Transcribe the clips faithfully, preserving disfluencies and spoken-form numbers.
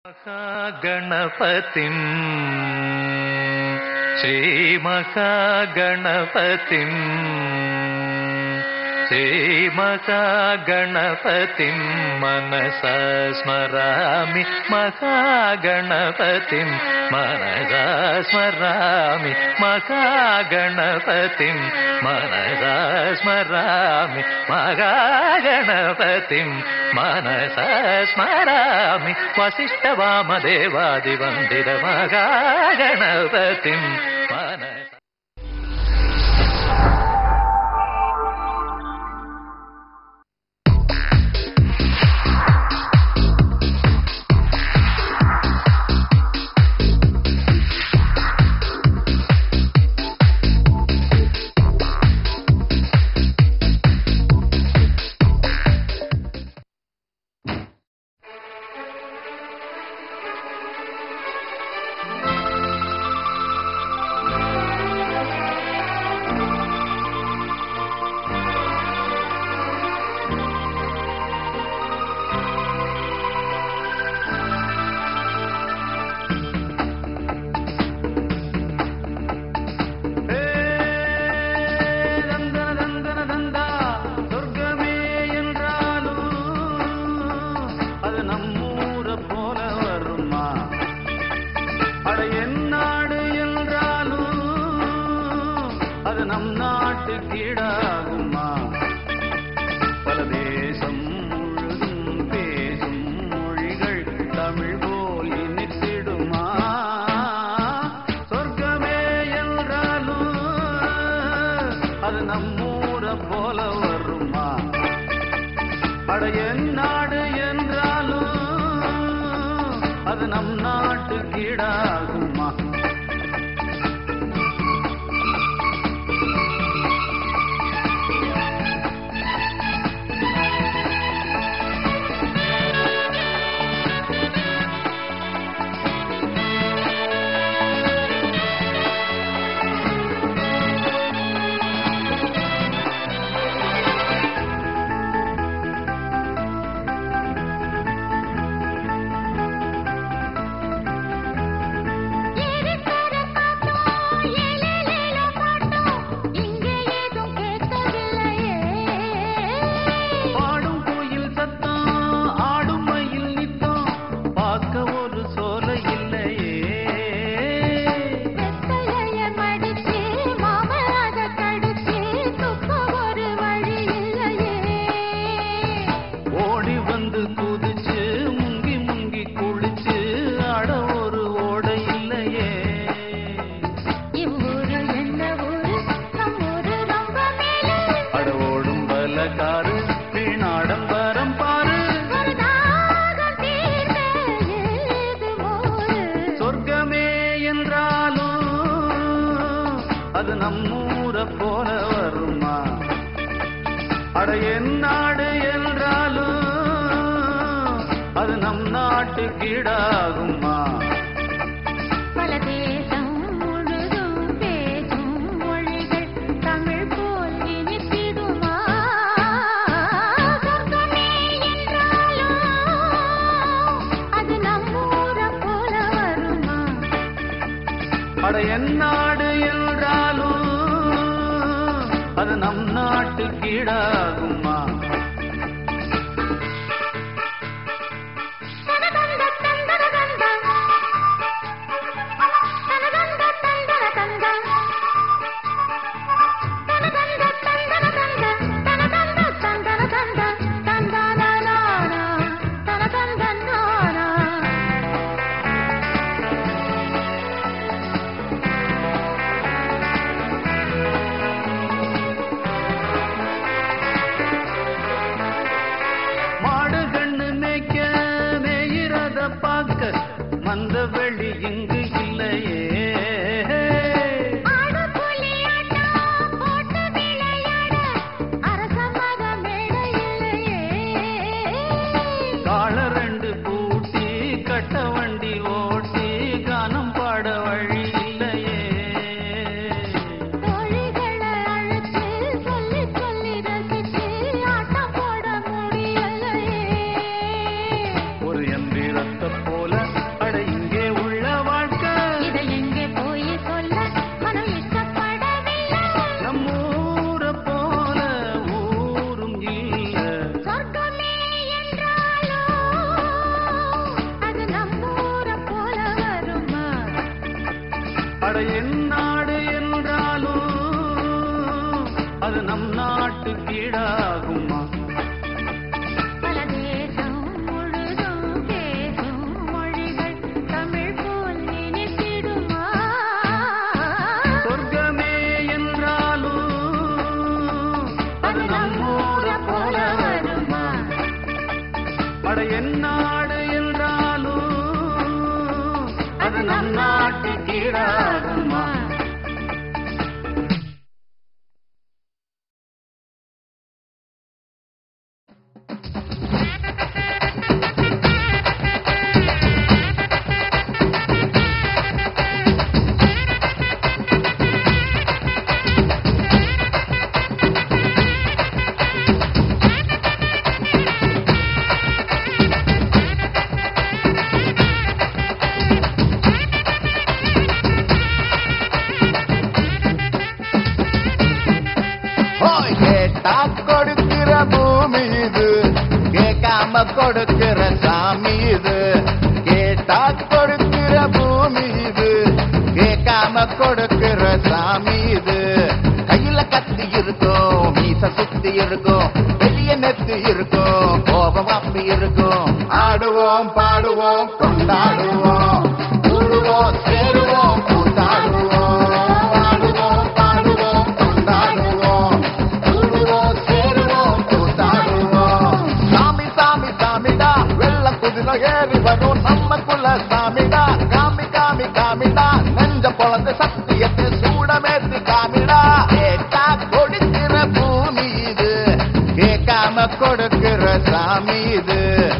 महागणपतिं श्रीमहागणपतिं श्रीमहागणपतिं मनसा स्मरामि महागणपतिं मनसा स्मरामि महागणपतिं मनसा स्मरामि महागणपतिं मनसा स्मरामि वसिष्ठवामदेवादिवन्दित महागणपतिं मनसा நம் நாட்டு கீழாகுமா பல தேசம் முழுதும் பேசும் மொழிகள் தமிழ் போல் இனித்திடுமா சொர்க்கமே என்றாலும் அது நம்மூர போல வருமா அட என் நாடு என்றாலும் அது நம் நாட்டு கீழாகுமா அது நம்மூர போல வருமா அட என் நாடு என்றாலும் அது நம் நாட்டு கீழாகுமா பல தேசம் முழுதும் பேசும் மொழிகள் தமிழ் போல் இனித்திடுமா சொர்க்கமே என்றாலும் அது நம்மூர போல வருமா அட என் நாடு என்றாலும் அது நம் நாட்டு கீழாகுமா மந்த வெளி இங்கு இல்லையே கால ரெண்டு பூட்டி கட்ட வண்டி ஓட்டி கானம் பாட வழி இல்லையே ஒரு எந்திரத்தை போல நம் நாட்டு கீழாகுமா? கொடுக்கிற பூமி இது, கேட்காம கொடுக்கிற சாமி இது. கேட்டா கொடுக்கிற பூமி இது, கேட்காம கொடுக்கிற சாமி இது. கையில கத்தி இருக்கும், மீச சுத்தி இருக்கும், வெளிய நெத்தி இருக்கும், கோபம் அப்பி இருக்கும். ஆடுவோம் பாடுவோம் கொண்டாடுவோம், கூடுவோம் சேருவோம் கூத்தாடுவோம். ஆடுவோம் பாடுவோம் கொண்டாடுவோம், கூடுவோம் சேருவோம் கூத்தாடுவோம். சாமி சாமி சாமிடா, வெள்ள குதிரை ஏறி வரும் நம்ம குல சாமிடா. காமி காமி காமிடா, நெஞ்ச பொழந்த சத்தியத்தை சூடமேத்தி காமிடா. கேட்டா கொடுக்கிற பூமி இது, கேட்காம கொடுக்கிற சாமி இது.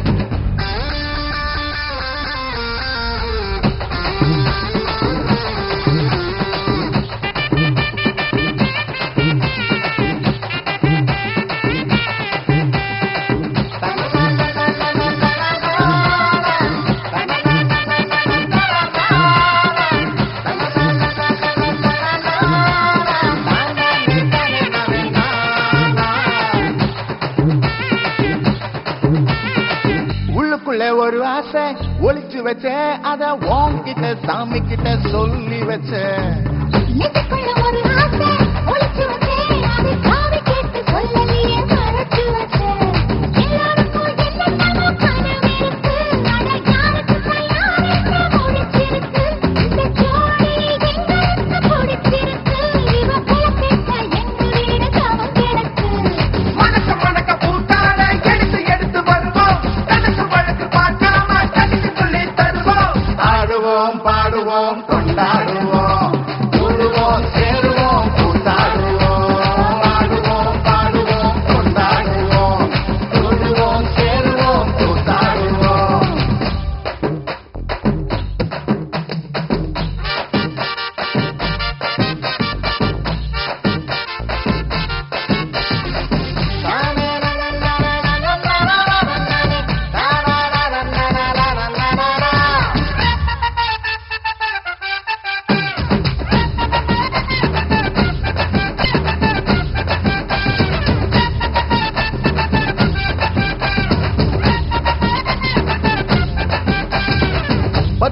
ஒரு ஆசை ஒளிச்சு வச்சேன், அத உன்கிட்ட சாமி கிட்ட சொல்லி வச்சேன். ஒரு ஆசை ஒளிச்சு வச்சேன், அதை சாமி கிட்ட சொல்லலையே மறைச்சு வச்சேன். எல்லாருக்கும் என்னென்னமோ கனவு இருக்கு, ஆனா யாருக்கும் யாருக்கு முடிச்சிருக்கு. இந்த ஜோடி எங்களுக்கு பிடிச்சிருக்கு, இவ புலப்பெற்ற எங்க வீடு தவம் கிடக்கு. மணக்க மணக்க பூத்தால எடுத்து எடுத்து வருவோம், கணக்கு வழக்கு பார்க்காம கணிச்சு சொல்லி தருவோம். ஆடுவோம் பாடுவோம் கொண்டாடுவோம், கூடுவோம் சேருவோம்